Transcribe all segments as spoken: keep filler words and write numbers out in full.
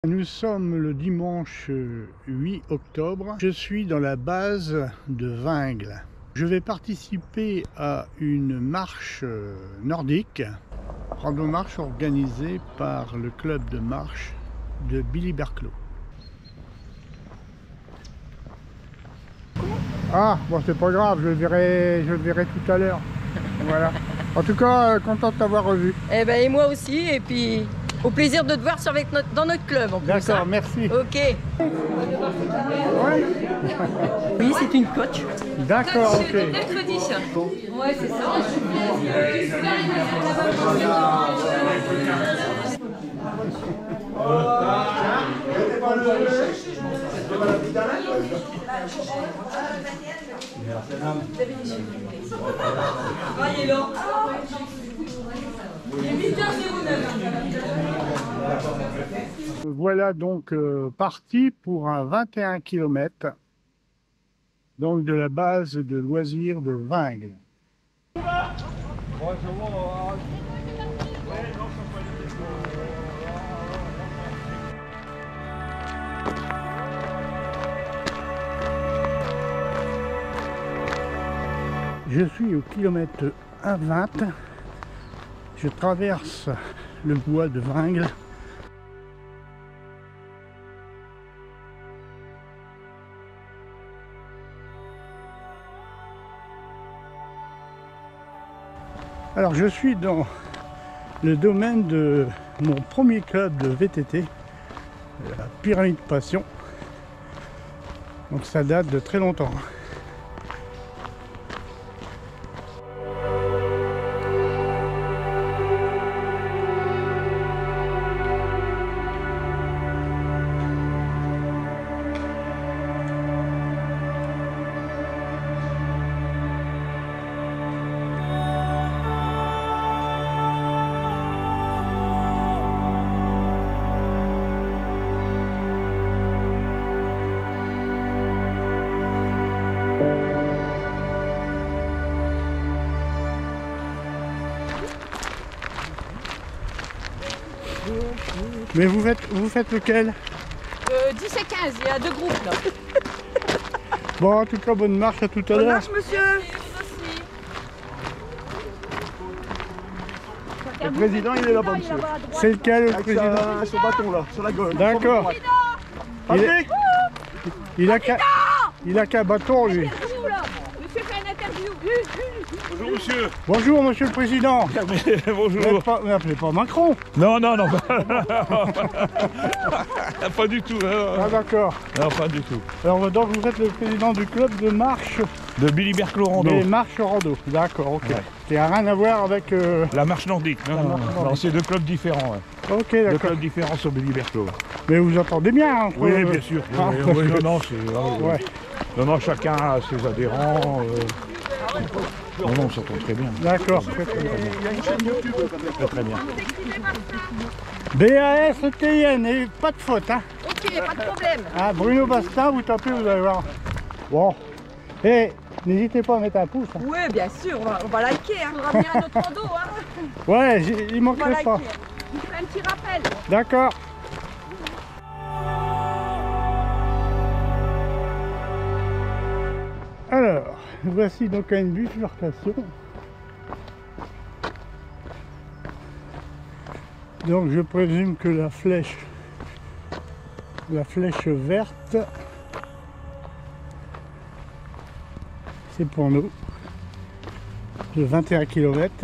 Nous sommes le dimanche huit octobre. Je suis dans la base de Wingles. Je vais participer à une marche nordique, rando-marche organisée par le club de marche de Billy-Berclau. Ah, bon, c'est pas grave, je le verrai, je le verrai tout à l'heure. Voilà. En tout cas, content de t'avoir revu. Eh ben, et moi aussi, et puis au plaisir de te voir sur avec notre, dans notre club en plus. D'accord, hein. merci. Ok. Ouais. Oui, c'est une coach. D'accord, ok. Mercredi. Ouais, c'est ça. Voilà donc euh, parti pour un vingt et un kilomètres donc de la base de loisirs de Wingles. Je suis au kilomètre un vingt. Je traverse le bois de Wingles. Alors je suis dans le domaine de mon premier club de V T T, la Pyramide Passion. Donc ça date de très longtemps. Mais vous faites, vous faites lequel? euh, dix et quinze, il y a deux groupes là. Bon, en tout cas, bonne marche, à tout à Bonne l'heure. marche, monsieur. Le président, il est là-bas, monsieur. C'est lequel, le Avec président? sa- son bâton là, sur la gauche. D'accord. Il, Patrick, il a qu'un il a qu'un bâton, lui. Monsieur fait une interview. bonjour monsieur. Bonjour, monsieur le président. Vous Bonjour. n'appelez pas, vous n'appelez pas Macron? Non, non, non. Pas du tout. hein. Ah, d'accord. Non, pas du tout. Alors, donc, vous êtes le président du club de marche, De Billy-Berclau Rando. mais marche rando. D'accord, ok. Ouais. Qui n'a rien à voir avec... euh, La marche nordique. Non, La non, marche non. nordique. Non, c'est deux clubs différents. ouais. Ok, Deux d'accord. clubs différents sur Billy-Berclau. Mais vous entendez bien, hein, entre- Oui, bien sûr. Ah, Oui, parce oui, que- non, non, c'est. ah, Ouais. Non, non, chacun a ses adhérents. euh. Non, non, on s'entend très bien. D'accord, très très bien. Très, très bien. B A S T I N, et pas de faute, hein. Ok, pas de problème. Ah, Bruno Bastin, vous tapez, vous allez voir. Bon. Et n'hésitez pas à mettre un pouce. Hein. Oui, bien sûr, on va, on va liker. Hein. On va venir à notre rando. Hein. Ouais, j'ai- il On va manquerait pas. liker. Je vous fais un petit rappel. D'accord. Alors, voici donc une bifurcation. Donc je présume que la flèche, la flèche verte, c'est pour nous. De vingt et un kilomètres.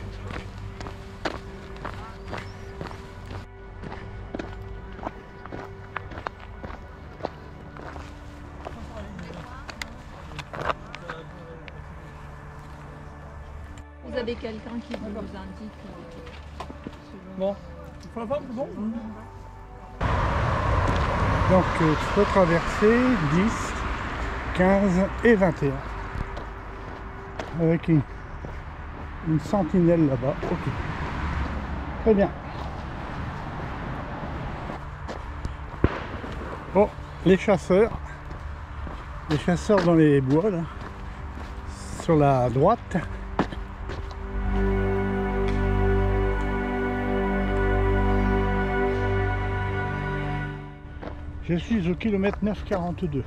Vous avez quelqu'un qui vous indique euh, selon... Bon. Bon. Donc euh, il faut traverser dix, quinze et vingt et un. Avec une, une sentinelle là-bas. Ok. Très bien. Bon, les chasseurs. Les chasseurs dans les bois là. Sur la droite. Je suis au kilomètre neuf virgule quarante-deux.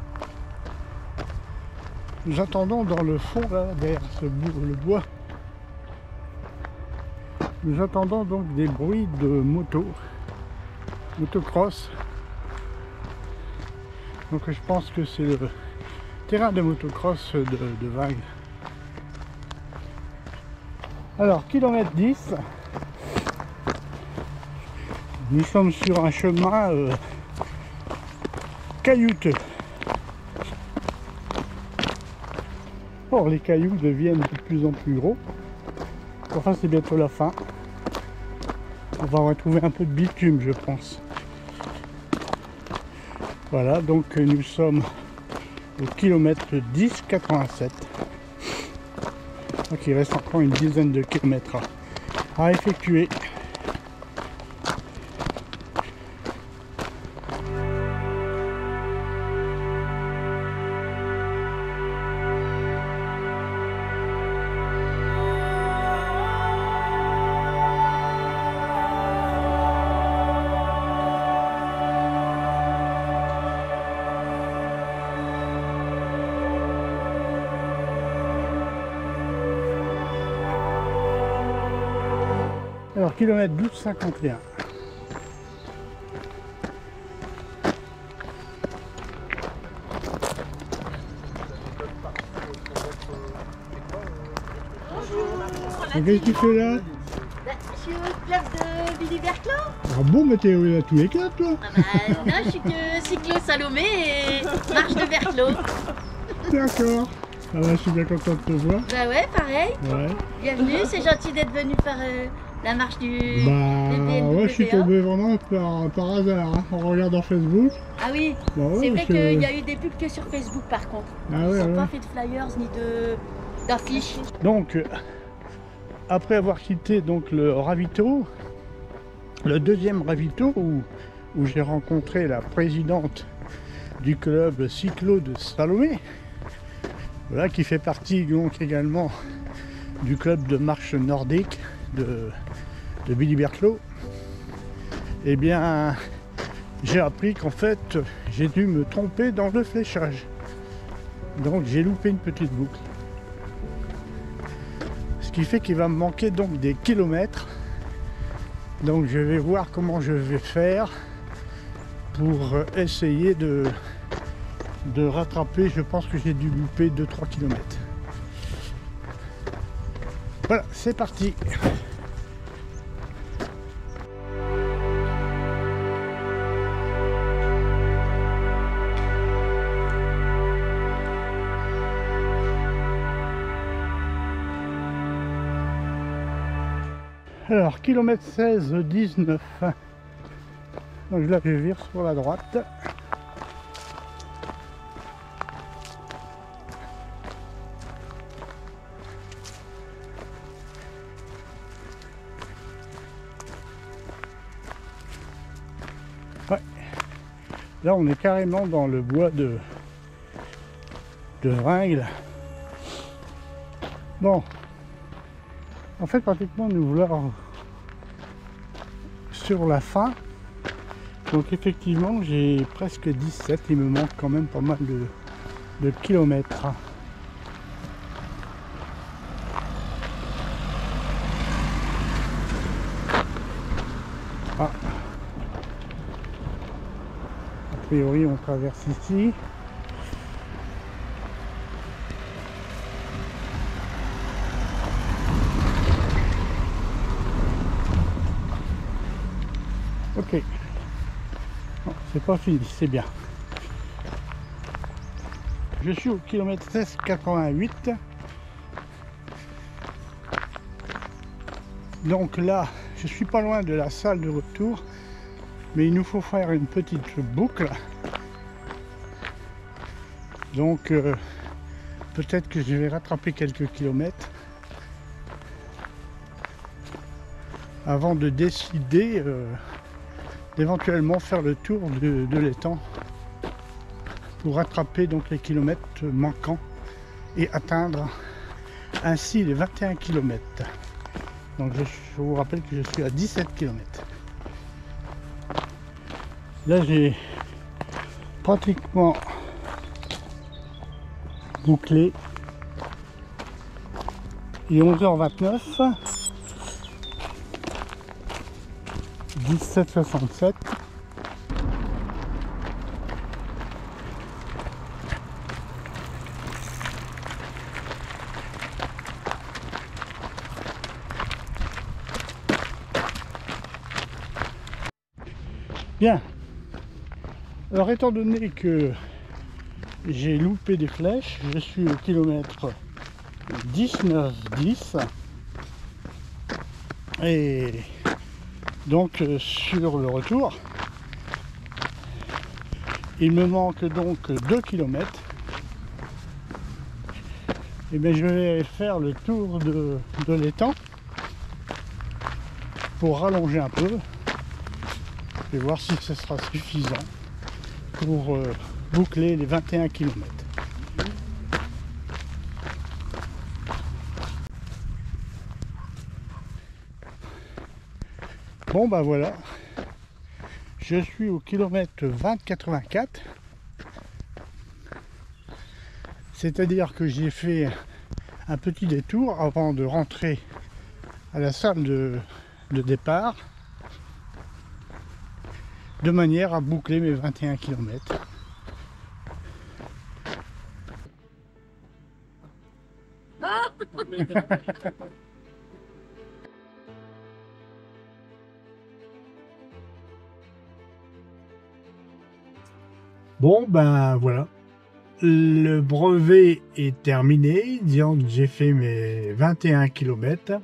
Nous attendons dans le fond, là, derrière ce bout, le bois, nous attendons donc des bruits de moto, motocross. Donc je pense que c'est le terrain de motocross de, de Vingles. Alors, kilomètre dix, nous sommes sur un chemin euh, caillouteux. Or, les cailloux deviennent de plus en plus gros. Enfin, c'est bientôt la fin. On va retrouver un peu de bitume, je pense. Voilà, donc nous sommes au kilomètre dix virgule quatre-vingt-sept. Donc il reste encore une dizaine de kilomètres à effectuer. Alors, kilomètre douze virgule cinquante et un. Qu'est-ce que tu fais là? Je suis au club de Billy Berclos. Ah bon, mais t'es à tous les quatre, toi? Ah bah, non, je suis que cyclo Salomé et marche de Berclos. D'accord. Ah bah, je suis bien content de te voir. Bah ouais, pareil. Ouais. Bienvenue, c'est gentil d'être venu faire euh, la marche du Bah, du B N W A. ouais, je suis tombé vraiment par, par hasard, hein, en regardant Facebook. Ah oui, Bah ouais, c'est vrai parce que- qu'il y a eu des pubs que sur Facebook par contre. Ah Ils ouais, n'ont ouais. pas fait de flyers ni de d'affiches. Donc, euh, après avoir quitté donc le ravito, le deuxième ravito où, où j'ai rencontré la présidente du club cyclo de Salomé, voilà, qui fait partie donc également du club de marche nordique de, de Billy Berclos, eh bien, j'ai appris qu'en fait, j'ai dû me tromper dans le fléchage. Donc, j'ai loupé une petite boucle. Ce qui fait qu'il va me manquer donc des kilomètres. Donc je vais voir comment je vais faire pour essayer de, de rattraper. Je pense que j'ai dû louper deux trois kilomètres. Voilà, c'est parti. Alors, kilomètre seize dix-neuf. Donc là, je vire sur la droite. Ouais. Là, on est carrément dans le bois de, de Vingles. Bon. En fait, pratiquement, nous voulons sur la fin. Donc, effectivement, j'ai presque dix-sept. Il me manque quand même pas mal de, de kilomètres. Ah. A priori, on traverse ici. Ok, non, c'est pas fini, c'est bien. Je suis au kilomètre seize virgule quatre-vingt-huit. Donc là, je suis pas loin de la salle de retour, mais il nous faut faire une petite boucle. Donc euh, peut-être que je vais rattraper quelques kilomètres avant de décider euh, d'éventuellement faire le tour de, de l'étang pour rattraper donc les kilomètres manquants et atteindre ainsi les vingt et un kilomètres. Donc je, je vous rappelle que je suis à dix-sept kilomètres. Là j'ai pratiquement bouclé. Il est onze heures vingt-neuf, dix-sept soixante-sept. Bien. Alors étant donné que j'ai loupé des flèches, je suis au kilomètre dix-neuf dix et donc euh, sur le retour il me manque donc deux kilomètres. Et bien je vais faire le tour de, de l'étang pour rallonger un peu et voir si ce sera suffisant pour euh, boucler les vingt et un kilomètres. Bon ben voilà, je suis au kilomètre vingt quatre-vingt-quatre, c'est-à-dire que j'ai fait un petit détour avant de rentrer à la salle de, de départ, de manière à boucler mes vingt et un kilomètres. Bon ben voilà, le brevet est terminé, disons que j'ai fait mes vingt et un kilomètres.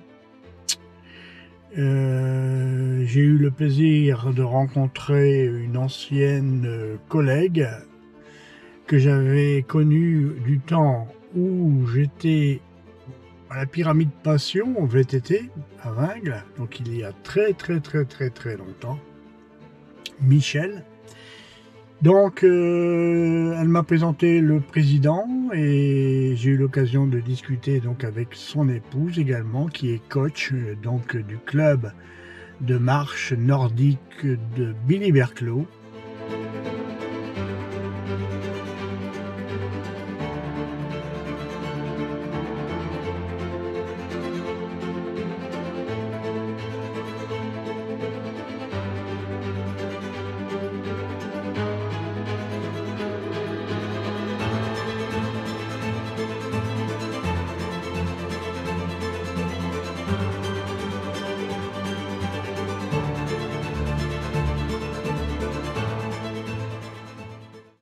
Euh, j'ai eu le plaisir de rencontrer une ancienne collègue que j'avais connue du temps où j'étais à la Pyramide Passion au V T T à Vingles, donc il y a très très très très très longtemps, Michel. Donc euh, elle m'a présenté le président et j'ai eu l'occasion de discuter donc avec son épouse également, qui est coach donc du club de marche nordique de Billy Berclos.